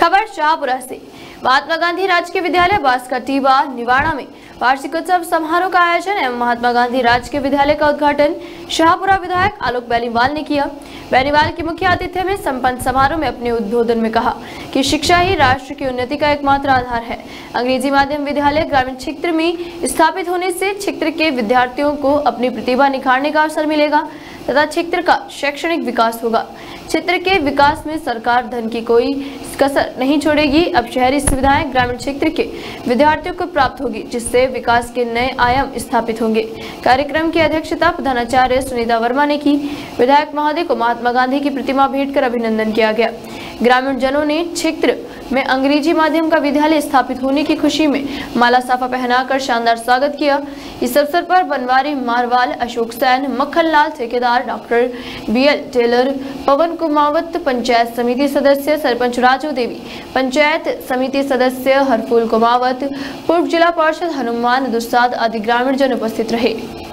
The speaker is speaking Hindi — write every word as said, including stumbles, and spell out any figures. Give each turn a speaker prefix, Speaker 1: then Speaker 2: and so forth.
Speaker 1: खबर शाहपुरा से। महात्मा गांधी राजकीय विद्यालय बांसकटीवा निवाड़ा में वार्षिक उत्सव समारोह का आयोजन एवं महात्मा गांधी राजकीय विद्यालय का उद्घाटन शाहपुरा विधायक आलोक बेनीवाल ने किया। बेनीवाल के मुख्य आतिथ्य में संपन्न समारोह में अपने उद्बोधन में कहा कि शिक्षा ही राष्ट्र की उन्नति का एकमात्र आधार है। अंग्रेजी माध्यम विद्यालय ग्रामीण क्षेत्र में स्थापित होने से क्षेत्र के विद्यार्थियों को अपनी प्रतिभा निखारने का अवसर मिलेगा तथा क्षेत्र का शैक्षणिक विकास होगा। क्षेत्र के विकास में सरकार धन की कोई कसर नहीं छोड़ेगी। अब शहरी सुविधाएं ग्रामीण क्षेत्र के विद्यार्थियों को प्राप्त होगी, जिससे विकास के नए आयाम स्थापित होंगे। कार्यक्रम की अध्यक्षता प्रधानाचार्य सुनीता वर्मा ने की। विधायक महोदय को महात्मा गांधी की प्रतिमा भेंट कर अभिनंदन किया गया। ग्रामीण जनों ने क्षेत्र में अंग्रेजी माध्यम का विद्यालय स्थापित होने की खुशी में माला साफा पहनाकर शानदार स्वागत किया। इस अवसर पर बनवारी मारवाल, अशोक सैन, मक्खन लाल ठेकेदार, doctor B L Tailor, Pawan Kumawat, panchayat समिति सदस्य सरपंच राजू देवी, पंचायत समिति सदस्य हरफूल कुमावत, पूर्व जिला पार्षद हनुमान दुसाद आदि ग्रामीण जन उपस्थित रहे।